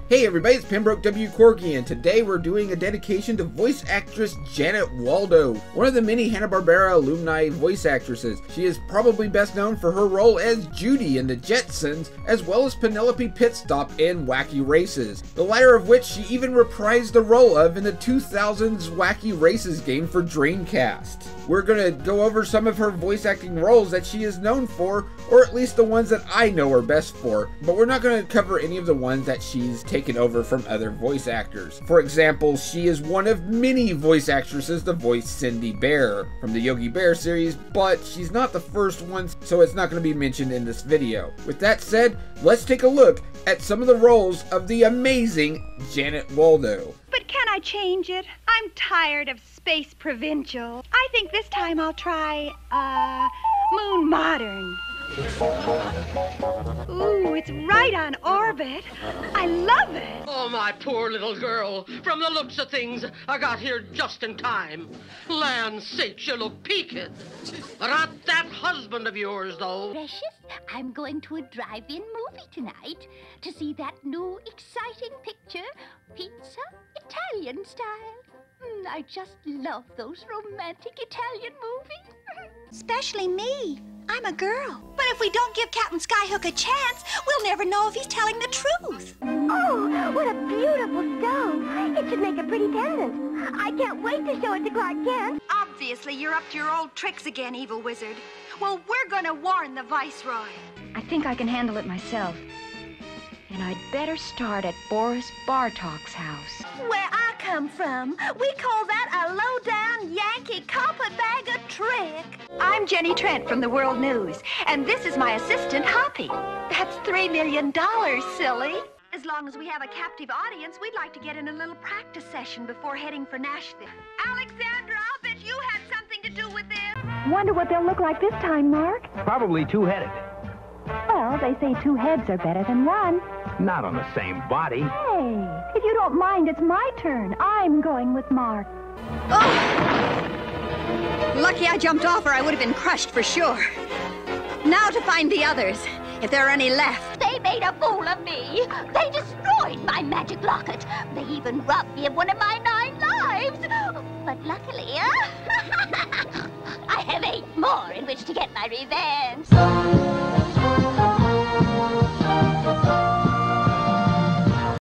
Hey everybody, it's Pembroke W. Corky, and today we're doing a dedication to voice actress Janet Waldo, one of the many Hanna-Barbera alumni voice actresses. She is probably best known for her role as Judy in The Jetsons, as well as Penelope Pitstop in Wacky Races, the latter of which she even reprised the role of in the 2000s Wacky Races game for Dreamcast. We're gonna go over some of her voice acting roles that she is known for, or at least the ones that I know her best for, but we're not gonna cover any of the ones that she's taken over from other voice actors. For example, she is one of many voice actresses to voice Cindy Bear from the Yogi Bear series, but she's not the first one, so it's not gonna be mentioned in this video. With that said, let's take a look at some of the roles of the amazing Janet Waldo. But can I change it? I'm tired of space provincial. I think this time I'll try, moon modern. Ooh, it's right on orbit. I love it. Oh, my poor little girl. From the looks of things, I got here just in time. Land's sakes, you look peaked. Not that husband of yours, though. Precious, I'm going to a drive-in movie tonight to see that new exciting picture, Pizza Italian Style. I just love those romantic Italian movies. Especially me. I'm a girl. But if we don't give Captain Skyhook a chance, we'll never know if he's telling the truth. Oh, what a beautiful stone. It should make a pretty pendant. I can't wait to show it to Clark Kent. Obviously, you're up to your old tricks again, evil wizard. Well, we're gonna warn the Viceroy. I think I can handle it myself. And I'd better start at Boris Bartok's house. Where I come from, we call that a low-down Yankee carpetbagger trick. I'm Jenny Trent from the World News, and this is my assistant, Hoppy. That's $3 million, silly. As long as we have a captive audience, we'd like to get in a little practice session before heading for Nashville. Alexandra, I'll bet you had something to do with this. Wonder what they'll look like this time, Mark. Probably two-headed. Well, they say two heads are better than one. Not on the same body. Hey, if you don't mind, it's my turn. I'm going with Mark. Oh! Lucky I jumped off or I would have been crushed for sure. Now to find the others, if there are any left. They made a fool of me. They destroyed my magic locket. They even robbed me of one of my 9 lives. But luckily, I have 8 more in which to get my revenge.